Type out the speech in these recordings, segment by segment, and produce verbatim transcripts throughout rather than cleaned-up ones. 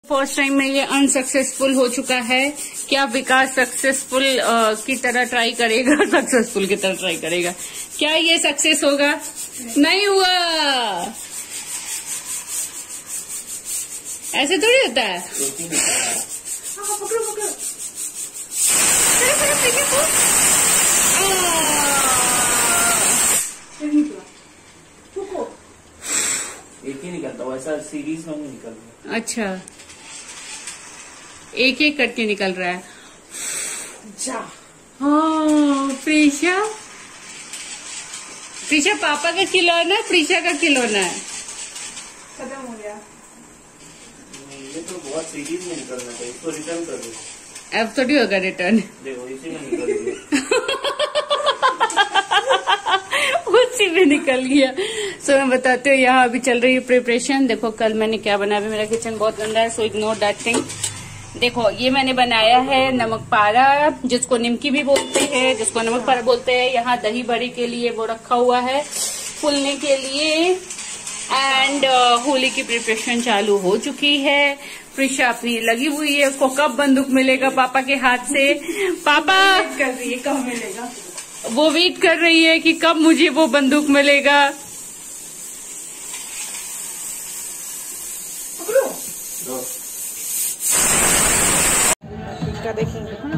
First time में ये unsuccessful हो चुका है। क्या विकास सक्सेसफुल की तरह ट्राई करेगा? सक्सेसफुल की तरह ट्राई करेगा। क्या ये सक्सेस होगा? नहीं हुआ। ऐसे थोड़ी होता है। हाँ, पकड़ो पकड़ो। एक ही निकलता, वैसा सीरीज में नहीं निकलता। अच्छा, एक एक करके निकल रहा है। हाँ, प्रीशा प्रीशा पापा का खिलौना, प्रीशा का खिलौना है। खत्म हो गया। ये तो बहुत सीरीज में निकलना था, इसको रिटर्न कर दो। अब थोड़ी होगा रिटर्न। देखो इसी में निकल गया। उसी में निकल गया। सो so, मैं बताती हूँ, यहाँ अभी चल रही है प्रिपरेशन। देखो कल मैंने क्या बनाया। अभी मेरा किचन बहुत गंदा है, सो इग्नोर दैट थिंग। देखो ये मैंने बनाया है नमक पारा, जिसको निमकी भी बोलते हैं, जिसको नमक पारा बोलते हैं। यहाँ दही बड़े के लिए वो रखा हुआ है फूलने के लिए। एंड uh, होली की प्रिपरेशन चालू हो चुकी है। प्रिशा अपनी लगी हुई है। उसको कब बंदूक मिलेगा पापा के हाथ से? पापा कर रही है कब मिलेगा। वो वेट कर रही है कि कब मुझे वो बंदूक मिलेगा। क्या देखेंगे?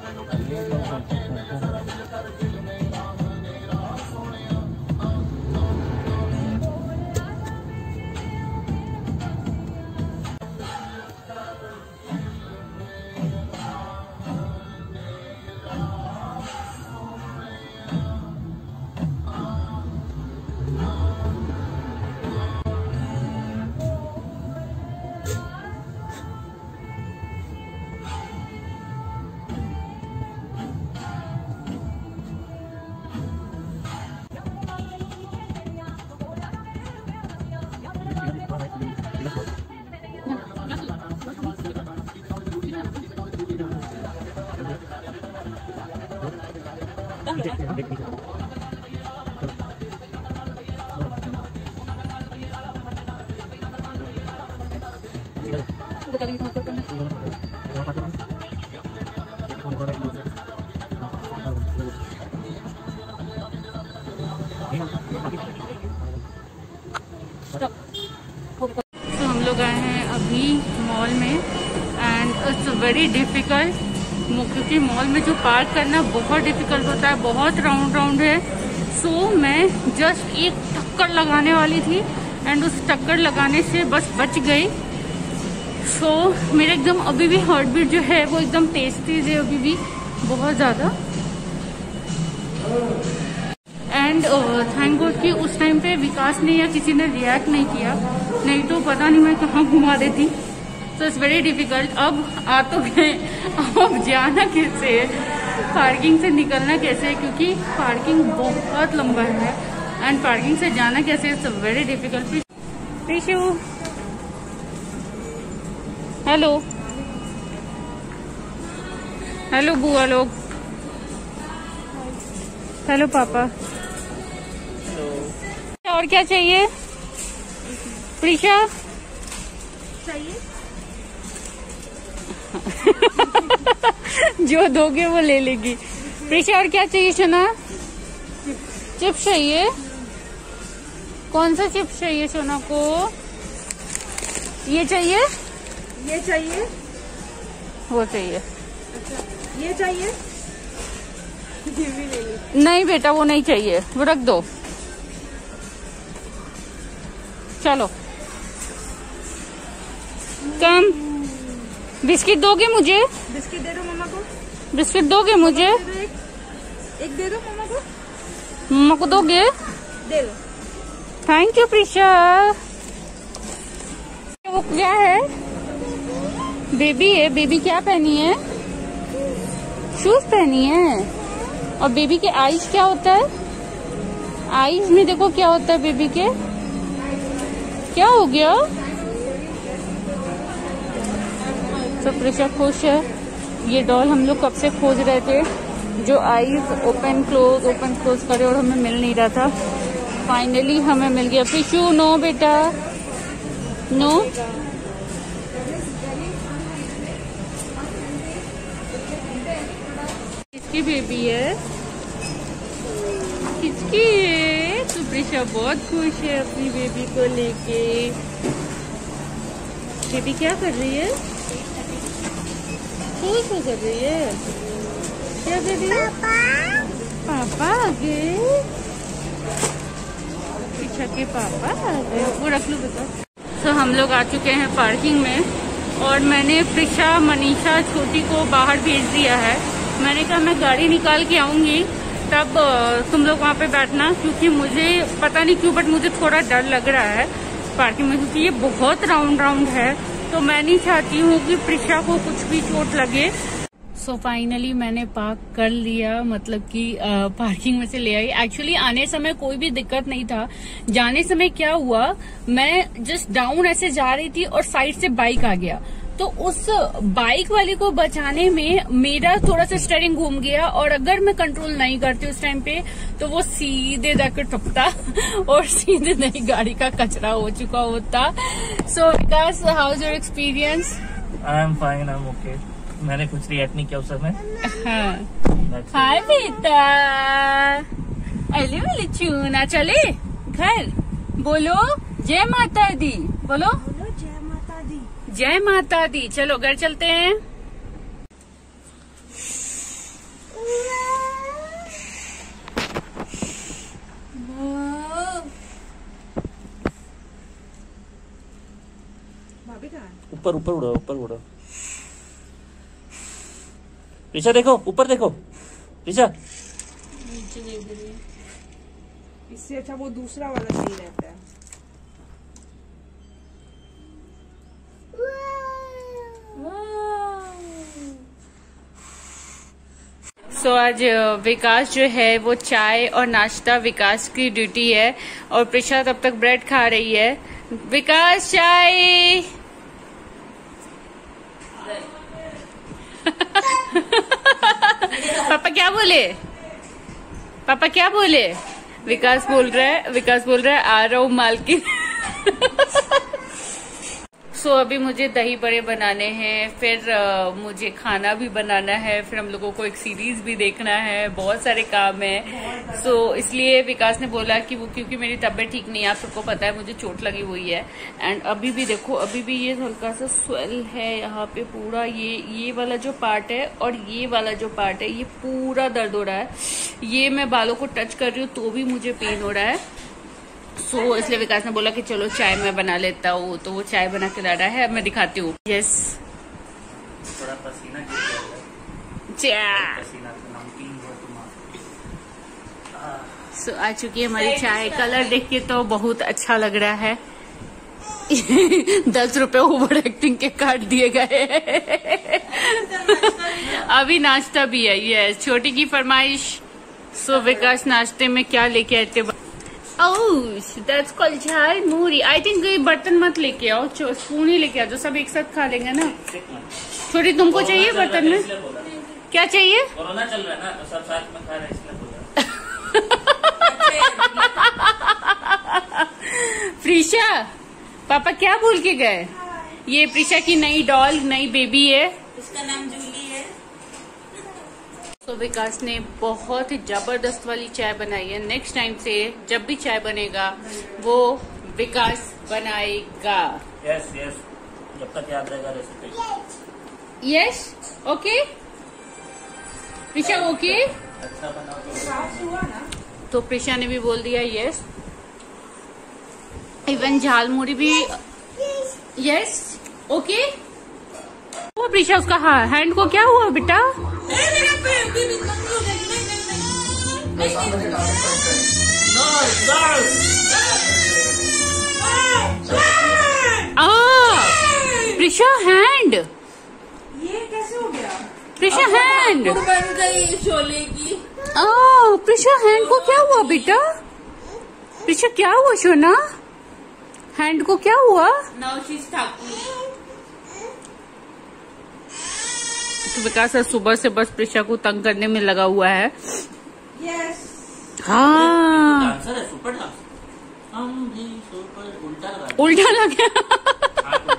तो हम लोग आए हैं अभी मॉल में एंड इट्स वेरी डिफिकल्ट, क्योंकि मॉल में जो पार्क करना बहुत डिफिकल्ट होता है, बहुत राउंड राउंड है। सो so, मैं जस्ट एक टक्कर लगाने वाली थी एंड उस टक्कर लगाने से बस बच गई। सो so, मेरा एकदम अभी भी हार्ट बीट जो है वो एकदम तेज तेज है अभी भी बहुत ज़्यादा। एंड थैंक गॉड कि उस टाइम पे विकास ने या किसी ने रिएक्ट नहीं किया, नहीं तो पता नहीं मैं कहाँ घुमा देती। So it's very difficult. अब आ तो गए, अब जाना कैसे है, पार्किंग से निकलना कैसे है, क्योंकि पार्किंग बहुत लंबा है एंड पार्किंग से जाना कैसे, it's very difficult. Prishu hello hello बुआ लोग, हेलो पापा। और क्या चाहिए प्रीशा? चाहिए जो दोगे वो ले लेगी। प्रीशा और क्या चाहिए सोना? चिप्स चाहिए? कौन सा चिप्स चाहिए सोना को? ये चाहिए? ये चाहिए? वो चाहिए? अच्छा ये चाहिए? ये भी ले ली। नहीं बेटा वो नहीं चाहिए, वो रख दो। चलो कम। बिस्किट दोगे मुझे? बिस्किट दे दो मम्मा को। बिस्किट दोगे मुझे? दे दो एक, एक दे दो मम्मा को। मम्मा को दोगे? दे दो। Thank you Prisha. वो क्या है? बेबी है। बेबी क्या पहनी है? शूज पहनी है। और बेबी के आईज क्या होता है? आईज में देखो क्या होता है बेबी के। क्या हो गया? तो प्रीशा खुश है। ये डॉल हम लोग कब से खोज रहे थे, जो eyes open close open close करे, और हमें मिल नहीं रहा था। फाइनली हमें मिल गया। प्रीशु नो बेटा नो। किसकी बेबी है? किसकी है? तो प्रिशा बहुत खुश है अपनी बेबी को लेके। बेबी क्या कर रही है? खुश हो कर रही है? क्या कर रही है? पापा आ गए। प्रिशा के पापा आ गए। वो रख लो बेटा। तो हम लोग आ चुके हैं पार्किंग में और मैंने प्रिशा, मनीषा, छोटी को बाहर भेज दिया है। मैंने कहा मैं गाड़ी निकाल के आऊंगी तब तुम लोग वहाँ पे बैठना, क्योंकि मुझे पता नहीं क्यों बट मुझे थोड़ा डर लग रहा है पार्किंग में, क्योंकि ये बहुत राउंड राउंड है। तो मैं नहीं चाहती हूँ कि प्रिशा को कुछ भी चोट लगे। सो so, फाइनली मैंने पार्क कर लिया, मतलब कि पार्किंग में से ले आई। एक्चुअली आने समय कोई भी दिक्कत नहीं था। जाने समय क्या हुआ, मैं जस्ट डाउन ऐसे जा रही थी और साइड से बाइक आ गया, तो उस बाइक वाले को बचाने में मेरा थोड़ा सा स्टीयरिंग घूम गया और अगर मैं कंट्रोल नहीं करती उस टाइम पे तो वो सीधे जाकर ठुकता और सीधे नई गाड़ी का कचरा हो चुका होता। So Vikas, how is your experience? I am fine, I am okay. मैंने कुछ रिएक्ट नहीं किया उस समय। हाय बेटा, अले वाले चूना, चले घर। बोलो जय माता दी, बोलो जय माता दी। जय माता दी। चलो घर चलते हैं। भाभी कहाँ है? ऊपर ऊपर उड़ो, ऊपर उड़ो। ऋषा देखो, ऊपर देखो ऋषा। इससे अच्छा वो दूसरा वाला सही रहता है। सो so, आज विकास जो है वो चाय और नाश्ता, विकास की ड्यूटी है और प्रिशा तब तक ब्रेड खा रही है। विकास चाय। पापा क्या बोले? पापा क्या बोले? विकास बोल रहा है, विकास बोल रहा है आ रहा हूँ मालकिन। सो so, अभी मुझे दही बड़े बनाने हैं, फिर आ, मुझे खाना भी बनाना है, फिर हम लोगों को एक सीरीज भी देखना है, बहुत सारे काम है। सो so, इसलिए विकास ने बोला कि वो, क्योंकि मेरी तबीयत ठीक नहीं है, आप सबको पता है मुझे चोट लगी हुई है। एंड अभी भी देखो, अभी भी ये हल्का सा स्वेल है यहाँ पे पूरा, ये ये वाला जो पार्ट है और ये वाला जो पार्ट है ये पूरा दर्द हो रहा है। ये मैं बालों को टच कर रही हूँ तो भी मुझे पेन हो रहा है। सो so, इसलिए विकास ने बोला कि चलो चाय मैं बना लेता हूँ, तो वो चाय बना के ला रहा है। अब मैं दिखाती हूँ। यस, थोड़ा पसीना सो so, आ चुकी है हमारी चाय। कलर देख के तो बहुत अच्छा लग रहा है। दस रुपए ओवर एक्टिंग के काट दिए गए। अभी नाश्ता भी है। यस, छोटी की फरमाइश। सो so, विकास नाश्ते में क्या लेके आए थे? ओह, दैट्स कॉल्ड झाल मूरी। आई थिंक ये बर्तन मत लेके आओ, स्पून ही लेके आओ, जो सब एक साथ खा लेंगे ना। छोटी तुमको चाहिए बर्तन में? क्या चाहिए? कोरोना चल रहा है ना, तो सब साथ में खा रहे हैं इसलिए बोला। प्रिशा, पापा क्या भूल के गए? ये प्रिशा की नई डॉल, नई बेबी है, उसका नाम जूली है। तो विकास ने बहुत ही जबरदस्त वाली चाय बनाई है। नेक्स्ट टाइम से जब भी चाय बनेगा वो विकास बनाएगा। यस यस, जब तक याद रहेगा recipe. Yes, okay Prisha, okay. अच्छा बनाओ तो प्रिशा ने भी बोल दिया यस। इवन झालमुड़ी भी यस, ओके। वो प्रिशा, उसका हैंड को क्या हुआ बेटा? प्रिशा हैंड, ये कैसे हो गया? प्रिशा हैंड बन गई शोले की। आ, प्रिशा हैंड को क्या हुआ बेटा? प्रिशा क्या हुआ सोना? हैंड को क्या हुआ? Now she is Thakur. तो विकास सुबह से बस प्रिशा को तंग करने में लगा हुआ है। यस। हाँ, डांसर है, सुपर डांस। हम भी सुपर उल्टा लगा। उल्टा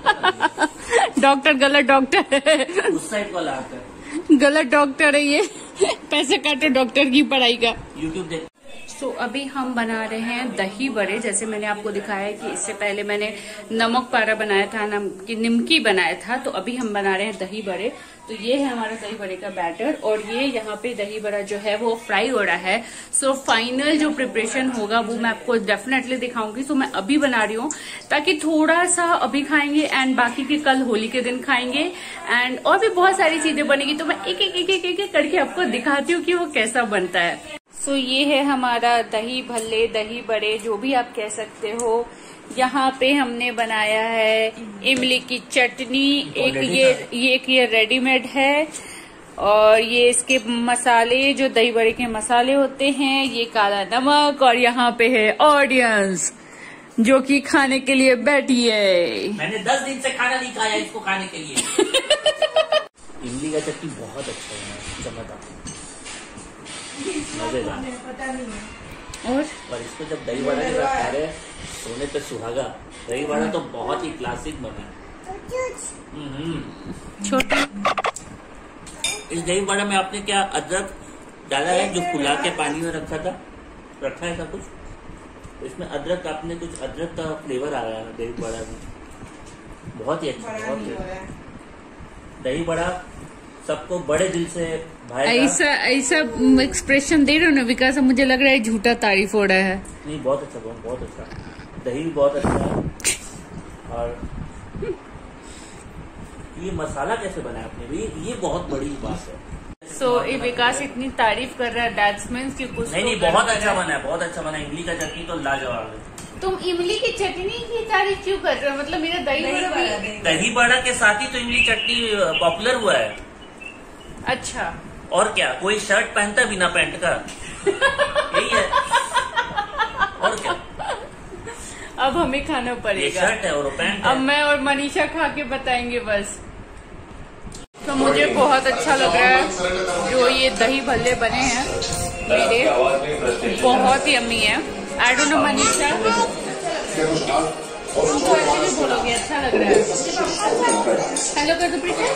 लगा। डॉक्टर गलत डॉक्टर है। उस साइड वाला आता है। गलत डॉक्टर है ये। पैसे काटो डॉक्टर की पढ़ाई का। यूट्यूब देख। सो so, अभी हम बना रहे हैं दही बड़े। जैसे मैंने आपको दिखाया कि इससे पहले मैंने नमक पारा बनाया था, नमक निमकी बनाया था, तो अभी हम बना रहे हैं दही बड़े। तो ये है हमारा दही बड़े का बैटर और ये यहाँ पे दही बड़ा जो है वो फ्राई हो रहा है। सो so, फाइनल जो प्रिपरेशन होगा वो मैं आपको डेफिनेटली दिखाऊंगी। सो so, मैं अभी बना रही हूँ ताकि थोड़ा सा अभी खाएंगे एंड बाकी के कल होली के दिन खाएंगे एंड और भी बहुत सारी चीजें बनेगी। तो मैं एक एक एक एक एक, एक करके आपको दिखाती हूँ कि वो कैसा बनता है। सो so, ये है हमारा दही भल्ले, दही बड़े, जो भी आप कह सकते हो। यहाँ पे हमने बनाया है इमली की चटनी, एक ये ये एक ये रेडीमेड है और ये इसके मसाले जो दही बड़े के मसाले होते हैं, ये काला नमक और यहाँ पे है ऑडियंस जो कि खाने के लिए बैठी है। मैंने दस दिन से खाना नहीं खाया इसको खाने के लिए। इमली का चटनी बहुत अच्छा है, चमकदार, मजेदार। पता नहीं है। और और इसको जब दही बड़ा के साथ खा रहे सोने पे सुहागा। दही बड़ा तो बहुत ही क्लासिक बना है। छोटा इस दही बड़ा में आपने क्या अदरक डाला है जो फुला के पानी में रखा था, रखा है सब कुछ। तो इसमें अदरक आपने कुछ अदरक का फ्लेवर आ रहा है दही बड़ा में, बहुत ही अच्छा, बहुत ही अच्छा। दही बड़ा सबको बड़े दिल से भाई। ऐसा ऐसा एक्सप्रेशन दे रहे हो ना विकास, मुझे लग रहा है झूठा तारीफ हो रहा है। नहीं, बहुत अच्छा, बहुत बहुत अच्छा। दही भी बहुत अच्छा है। और ये मसाला कैसे बनाया आपने, ये ये बहुत बड़ी बात है। सो so, विकास इतनी तारीफ कर रहा है, दैट्स मीन्स कि कुछ नहीं नहीं, बहुत अच्छा बना है, बहुत अच्छा बना है। इमली का चटनी तो लाजवाब है। तुम इमली की चटनी की तारीफ क्यों कर रहे हो? मतलब मेरा दही बड़ा भी दही बड़ा के साथ ही तो इमली चटनी पॉपुलर हुआ है। अच्छा, और क्या, कोई शर्ट पहनता है बिना पैंट का? यही है, और क्या। अब हमें खाना ये पड़ेगा। शर्ट है और पैंट अब है। मैं और मनीषा खा के बताएंगे बस। तो मुझे बहुत अच्छा लग रहा है जो ये दही भल्ले बने हैं मेरे, बहुत ही यम्मी है। आई डोंट नो मनीषा, तुमको ऐसे भी बोलोगे, अच्छा लग रहा है। हेलो कर दो प्रीति,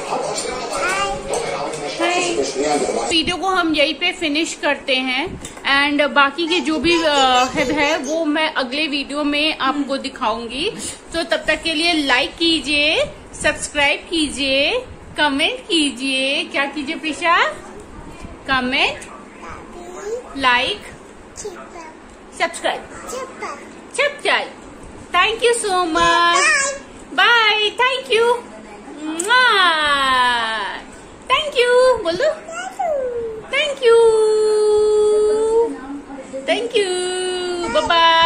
हाय। वीडियो को हम यहीं पे फिनिश करते हैं एंड बाकी के जो भी हेड है वो मैं अगले वीडियो में आपको दिखाऊंगी। तो तब तक के लिए लाइक कीजिए, सब्सक्राइब कीजिए, कमेंट कीजिए। क्या कीजिए Prisha? Comment, like, subscribe, subscribe. Thank you so much. Bye. Thank you. Thank you. बोलो. Thank you. Thank you. Bye bye.